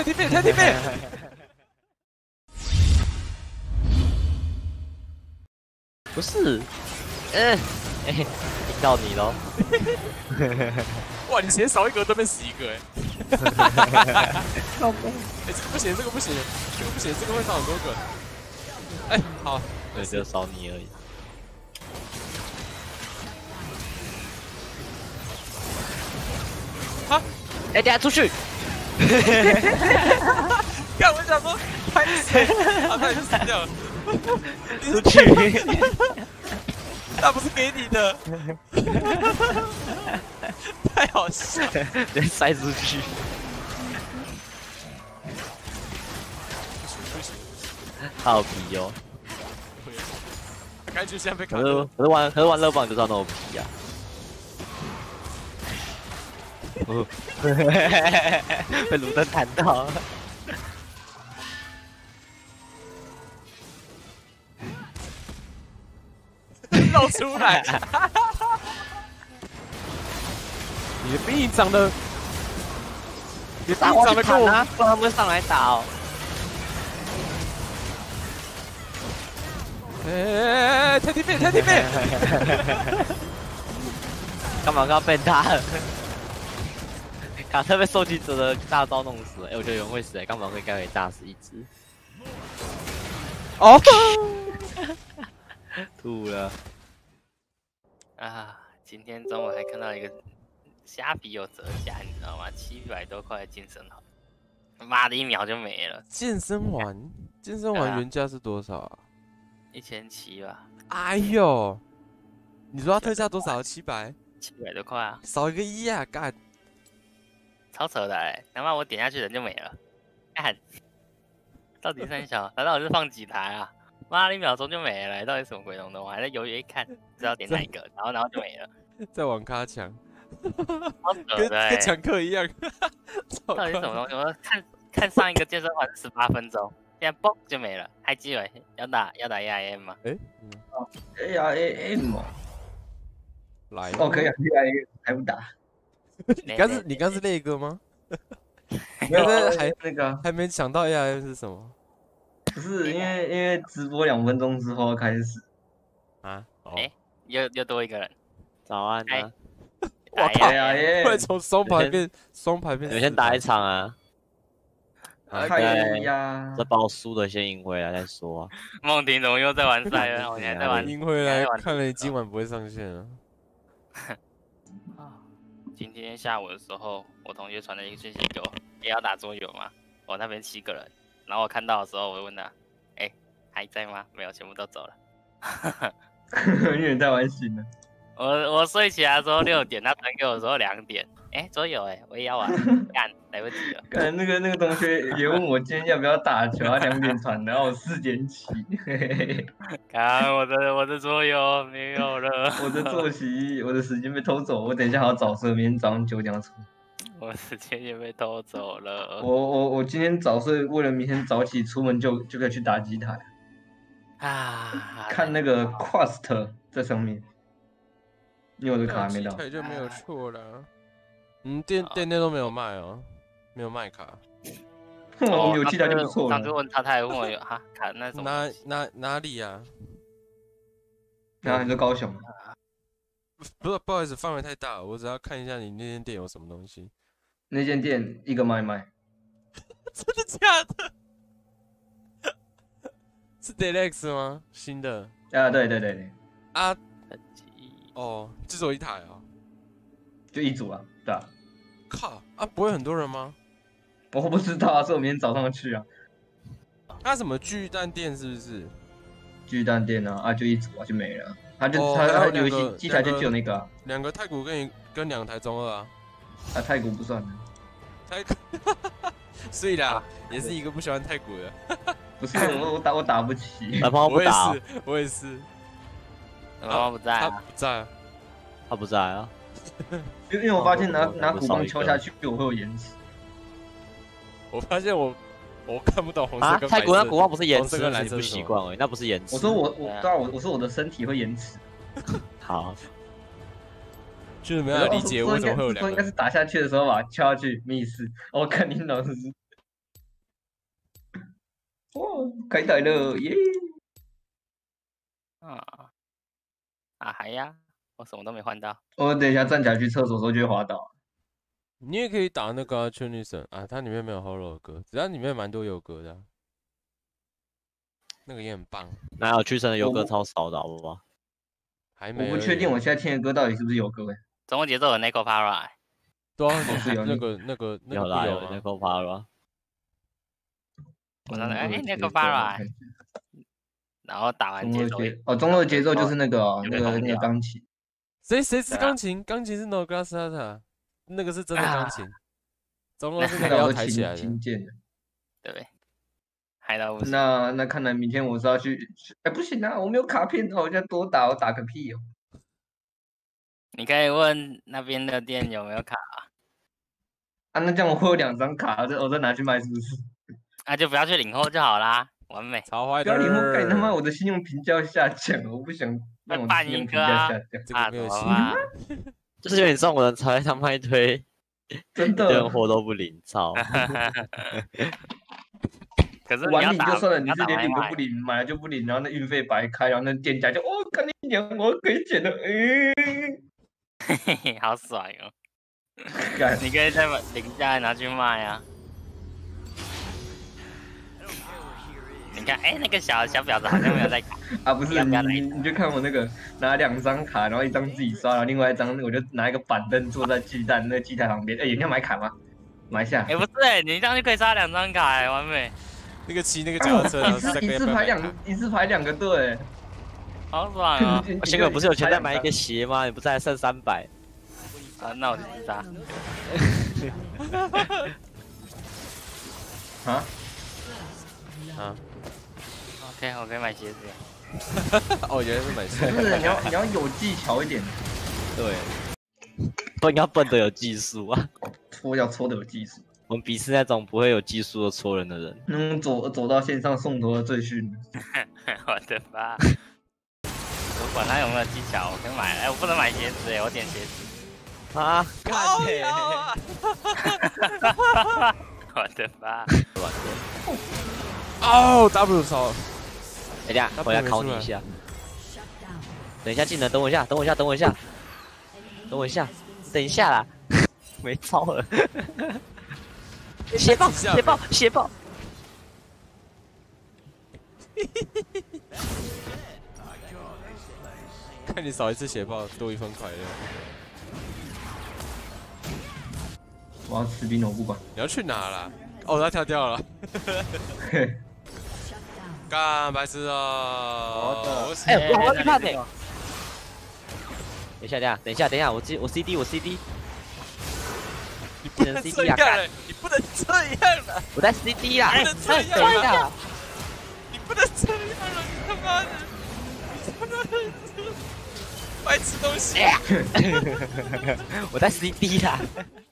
太弟妹，太弟妹！ 不是，听到你喽。 哇，你鞋少一格对面死一个哎！ 靠背。 这个不行，这个不行，这个不行，这个会少很多个。哎，好， 对，只有少你而已。 哈， 等下出去。 看我想说，拍谁？啊，他已经死掉了。 出去。 那不是给你的，太好笑了， 直接塞出去。好皮哦！ 该去现在被可砍了。 是玩乐棒就知道那种皮啊。被卢登弹到。 露出来，你的兵长得，你的兵长得跟我， 让他们上来打哦。 哎，太弟妹，太弟妹， 干嘛被打了？卡特被受击者的大招弄死了，我觉得有人会死，干嘛会该给炸死一只？ 哦， 吐了。啊！今天中午还看到一个虾皮有折价，你知道吗？700多块的健身环，妈的，1秒就没了。 健身环原价是多少啊 ？1700吧。 哎呦，你说它特价多少？700？700 多块啊！ 少一个1啊！干， 超扯的哎！他妈我点下去人就没了，干！到底三小？难道我是放几台啊？妈的，1秒钟就没了，到底什么鬼东东？我还在犹豫一看，不知道点哪一个，然后就没了。 在网咖抢， 跟抢课一样。 到底是什么东西？我看上一个健身环是18分钟，现在嘣就没了。还机会要打 AIM 吗？ 哎 ，AIM 哦， 来哦可以啊 ，AIM 还不打。 你刚是那个吗？ 没有， 还那个还没想到 AIM 是什么？ 不是因为直播2分钟之后开始啊？ 又多一个人。早安啊！ 我靠！会从双排变。 你们先打一场啊！ 可以呀。 这把我输的先赢回来再说啊。梦婷怎么又在玩赛了？我现在在玩。 赢回来，看来你今晚不会上线了。 今天下午的时候，我同学传了一个讯息给我，也要打桌游嘛。我那边7个人，然后我看到的时候，我就问他，还在吗？没有，全部都走了。 因为在玩新的。 我睡起来的时候6点，他传给我的时候2点。桌游我也要玩，干来不及了。 干那个同学也问我今天要不要打球，他2点传，然后我4点起。 看我的桌游没有了， 我的作息，我的时间被偷走，我等一下还要早睡，明天早上9点要出。 我时间也被偷走了。 我今天早睡，为了明天早起出门就可以去打机台。 啊， 看那个 Quest 在上面，你有的卡没到， 机台就没有错了。店内都没有卖哦，没有卖卡。 我们有机台就不错了。 上次问他还问我有卡那什么？ 哪里呀？ 你说高雄？ 不好意思，范围太大了，我只要看一下你那间店有什么东西。 那间店一个卖。 真的假的？是 Deluxe 吗？新的？ 啊，对。 啊，哦，就只有1台啊？ 就1组啊，对啊。 靠啊，不会很多人吗？ 我不知道啊，是我明天早上去啊。 他什么巨蛋店是不是？ 巨蛋店啊，就1组啊，就没了。他游戏机台就只有那个啊。 2个太古跟2台中2啊。 啊，太古不算的。 太古，所以啦，也是一个不喜欢太古的。 不是我打不起。 我也是。 他不在。 他不在啊。 因为我发现拿鼓棒敲下去我会有延迟。 我发现我看不懂红色跟白色。 太古那鼓棒不是延迟，你不习惯而已，那不是延迟。 我说我说我的身体会延迟。 好。就是没有理解为什么会有2个。 应该是打下去的时候把它敲下去，没意思。我看你老师。 哦，开台了耶！ 还呀，我什么都没换到。 我等一下站起来去厕所的时候就会滑倒。 你也可以打那个圈女神啊，它里面没有 Holo 的歌，只要里面蛮多有歌的、啊，那个也很棒。 哪有屈臣的有歌超少的，好不好？ 还没。 我不确定我现在听的歌到底是不是有歌。 中国节奏有 Nico Para。 对啊， 是有那个有啦有吗 Nico Para。 我上次Nico Para，然后打完节奏中二节奏就是那个那个钢琴。 谁是钢琴？钢琴是 No Grassata， 那个是真的钢琴。中二是那个要抬起来的。 琴键的。 对。嗨到不行。 那看来明天我是要去，不行啊，我没有卡片，我现在多打，我打个屁哦。 你可以问那边的店有没有卡啊，那这样我会有2张卡，我再拿去卖是不是？ 那就不要去领后就好啦，完美。 超坏的。 不要领后，干他妈我的信用评价下降，我不想让我的信用评价下降。 这个没有信用。 就是因为你这种人才会他妈一堆， 真的， 连货都不领，操！ 可是晚领就算了，你是连领都不领，买了就不领，然后那运费白开，然后那店家就干你娘，我亏钱了， 嘿嘿，好爽哦！你可以再把领下来拿去卖啊。你看，那个小婊子好像没有在卡啊，不是你就看我那个拿2张卡，然后1张自己刷，然后另外1张我就拿一个板凳坐在鸡蛋那机台旁边。你要买卡吗？买下。 不是你这样就可以刷2张卡，完美。 那个骑那个脚踏车， 一次排2个队， 好爽啊！ 我现在不是有钱再买一个鞋吗？你不是还剩300？ 那我就自杀。OK， 我可以买鞋子。 原来是买鞋。 不是，你要有技巧一点。 对，不应该笨的有技术啊， 要搓的有技术。 我们鄙视那种不会有技术的戳人的人。 走到线上送头的最逊。 我的妈！我管他有没有技巧，我可以买。我不能买鞋子我点鞋子。 啊！干嘞！ 我的妈！ W 烧。 等下，我要考你一下。等一下技能，等我一下，等一下啦，没招了。血爆！ 看你少一次血爆，多1分快乐。 我要吃冰，我不管。 你要去哪啦？他跳掉了。干白痴哦！ 我要去怕你。等一下，我 CD。 你不能这样了，你不能这样了！ 我在 CD 啦， 你不能这样了！你不能这样了！你他妈的！白痴东西！ 我在 CD 啦。